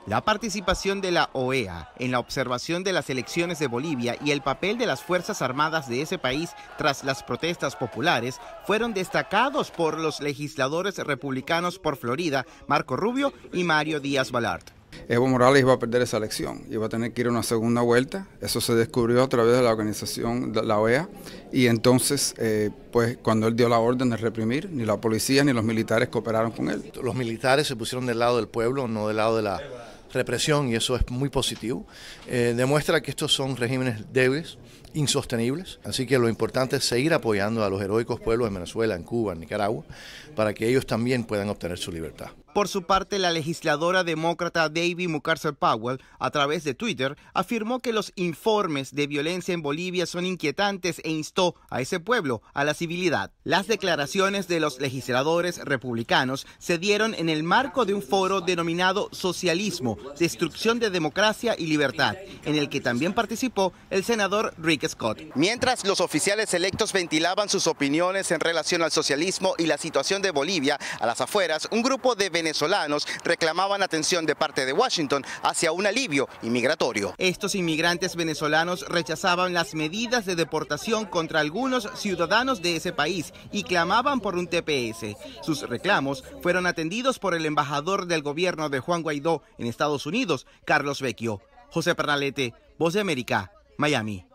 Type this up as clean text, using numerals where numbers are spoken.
La participación de la OEA en la observación de las elecciones de Bolivia y el papel de las Fuerzas Armadas de ese país tras las protestas populares fueron destacados por los legisladores republicanos por Florida, Marco Rubio y Mario Díaz-Balart. Evo Morales iba a perder esa elección, iba a tener que ir a una segunda vuelta. Eso se descubrió a través de la organización de la OEA, y entonces pues cuando él dio la orden de reprimir, ni la policía ni los militares cooperaron con él. Los militares se pusieron del lado del pueblo, no del lado de la represión, y eso es muy positivo. Demuestra que estos son regímenes débiles, insostenibles, así que lo importante es seguir apoyando a los heroicos pueblos en Venezuela, en Cuba, en Nicaragua, para que ellos también puedan obtener su libertad. Por su parte, la legisladora demócrata Debbie Mucarsel-Powell, a través de Twitter, afirmó que los informes de violencia en Bolivia son inquietantes e instó a ese pueblo a la civilidad. Las declaraciones de los legisladores republicanos se dieron en el marco de un foro denominado Socialismo, Destrucción de Democracia y Libertad, en el que también participó el senador Rick Scott. Mientras los oficiales electos ventilaban sus opiniones en relación al socialismo y la situación de Bolivia, a las afueras, un grupo de venezolanos reclamaban atención de parte de Washington hacia un alivio inmigratorio. Estos inmigrantes venezolanos rechazaban las medidas de deportación contra algunos ciudadanos de ese país y clamaban por un TPS. Sus reclamos fueron atendidos por el embajador del gobierno de Juan Guaidó en Estados Unidos, Carlos Vecchio. José Pernalete, Voz de América, Miami.